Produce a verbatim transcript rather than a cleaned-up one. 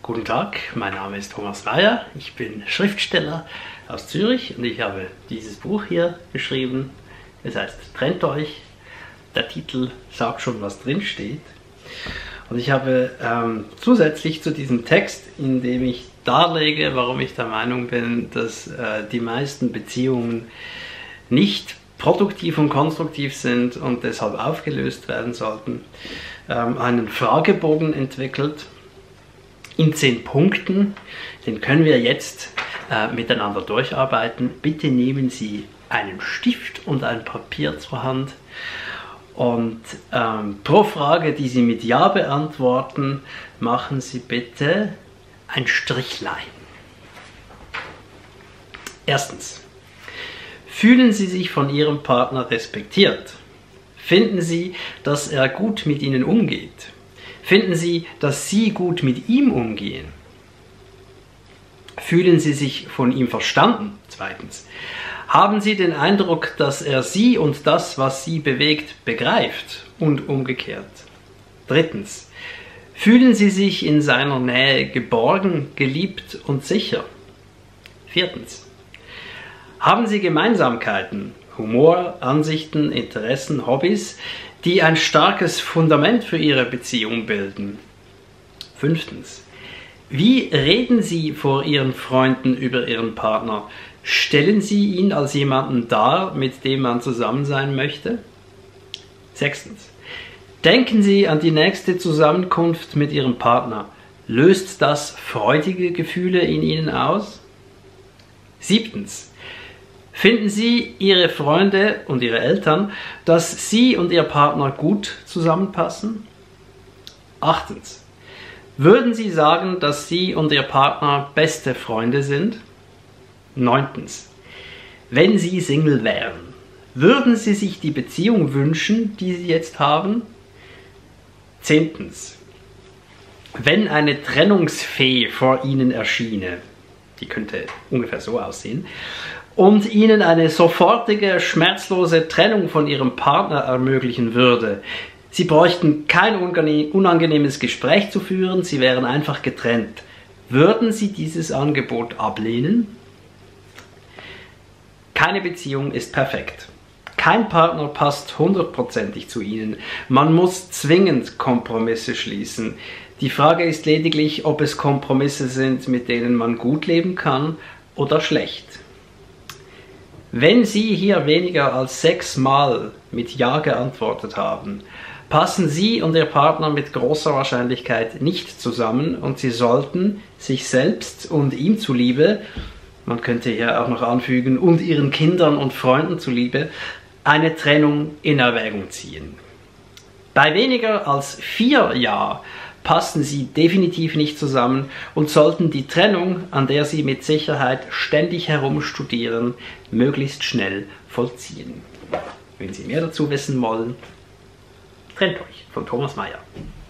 Guten Tag, mein Name ist Thomas Meyer, ich bin Schriftsteller aus Zürich und ich habe dieses Buch hier geschrieben. Es heißt Trennt euch. Der Titel sagt schon, was drin steht. Und ich habe ähm, zusätzlich zu diesem Text, in dem ich darlege, warum ich der Meinung bin, dass äh, die meisten Beziehungen nicht produktiv und konstruktiv sind und deshalb aufgelöst werden sollten, ähm, einen Fragebogen entwickelt in zehn Punkten. Den können wir jetzt äh, miteinander durcharbeiten. Bitte nehmen Sie einen Stift und ein Papier zur Hand und ähm, pro Frage, die Sie mit Ja beantworten, machen Sie bitte ein Strichlein. Erstens. Fühlen Sie sich von Ihrem Partner respektiert? Finden Sie, dass er gut mit Ihnen umgeht? Finden Sie, dass Sie gut mit ihm umgehen? Fühlen Sie sich von ihm verstanden? Zweitens. Haben Sie den Eindruck, dass er Sie und das, was Sie bewegt, begreift und umgekehrt? Drittens. Fühlen Sie sich in seiner Nähe geborgen, geliebt und sicher? Viertens. Haben Sie Gemeinsamkeiten, Humor, Ansichten, Interessen, Hobbys, die ein starkes Fundament für Ihre Beziehung bilden? Fünftens. Wie reden Sie vor Ihren Freunden über Ihren Partner? Stellen Sie ihn als jemanden dar, mit dem man zusammen sein möchte? Sechstens. Denken Sie an die nächste Zusammenkunft mit Ihrem Partner. Löst das freudige Gefühle in Ihnen aus? Siebtens. Finden Sie, Ihre Freunde und Ihre Eltern, dass Sie und Ihr Partner gut zusammenpassen? Achtens. Würden Sie sagen, dass Sie und Ihr Partner beste Freunde sind? Neuntens. Wenn Sie Single wären, würden Sie sich die Beziehung wünschen, die Sie jetzt haben? Zehntens. Wenn eine Trennungsfee vor Ihnen erschiene, die könnte ungefähr so aussehen, und Ihnen eine sofortige, schmerzlose Trennung von Ihrem Partner ermöglichen würde. Sie bräuchten kein unangenehmes Gespräch zu führen, Sie wären einfach getrennt. Würden Sie dieses Angebot ablehnen? Keine Beziehung ist perfekt. Kein Partner passt hundertprozentig zu Ihnen. Man muss zwingend Kompromisse schließen. Die Frage ist lediglich, ob es Kompromisse sind, mit denen man gut leben kann oder schlecht. Wenn Sie hier weniger als sechs Mal mit Ja geantwortet haben, passen Sie und Ihr Partner mit großer Wahrscheinlichkeit nicht zusammen und Sie sollten sich selbst und ihm zuliebe, man könnte hier auch noch anfügen, und Ihren Kindern und Freunden zuliebe, eine Trennung in Erwägung ziehen. Bei weniger als vier Ja passen Sie definitiv nicht zusammen und sollten die Trennung, an der Sie mit Sicherheit ständig herumstudieren, möglichst schnell vollziehen. Wenn Sie mehr dazu wissen wollen, trennt euch von Thomas Meyer.